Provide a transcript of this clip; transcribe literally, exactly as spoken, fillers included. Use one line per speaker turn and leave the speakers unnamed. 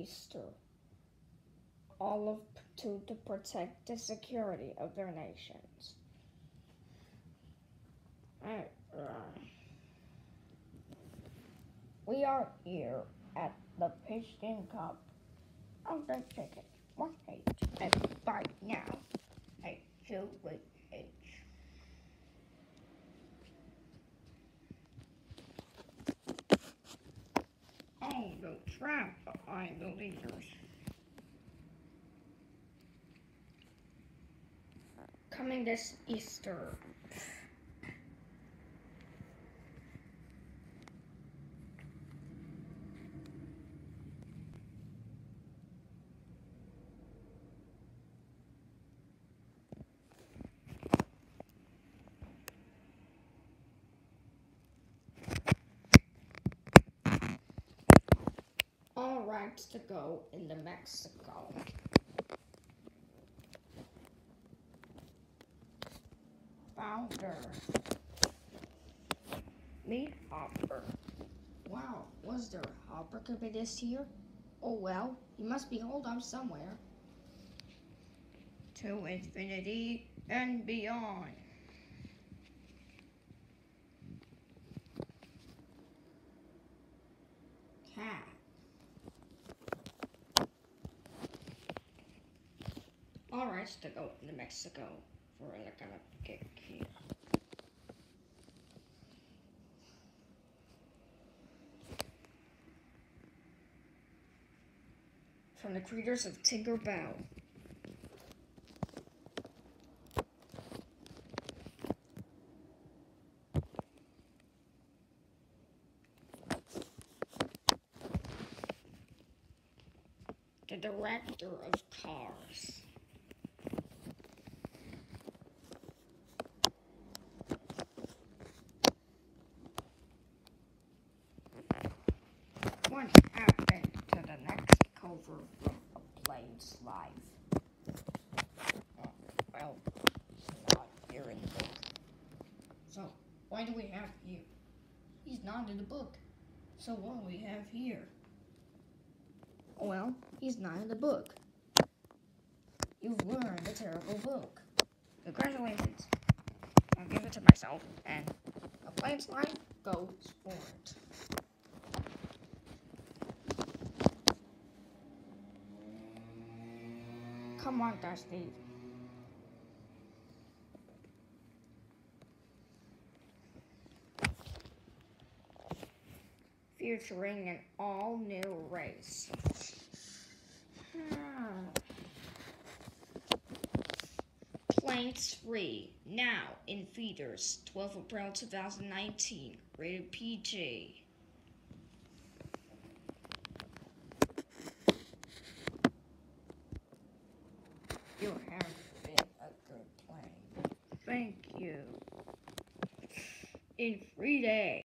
Easter, all of to, to protect the security of their nations. And, uh, we are here at the Piston Cup of the ticket. One H and right now. H two with H. Oh, the trap behind the leaders. Coming this Easter. All rights to go into Mexico. Founder. Meet Hopper. Wow, was there a Hopper could be this year? Oh well, he must be holed up somewhere. To infinity and beyond. Cat. All rights to go into Mexico for like a kick here. From the creators of Tinker Bell. The director of Cars. What happened to the next cover from A Plane's Life? Oh, well, he's not here in the book. So, why do we have here? He's not in the book. So what do we have here? Well, he's not in the book. You've learned a terrible book. Congratulations. I'll give it to myself, and A Plane's Life goes for it. Come on, Dusty. Featuring an all-new race. Planes Free, now in theaters, twelfth of April two thousand nineteen, rated P G. You have been a good plane. Thank you. In three days.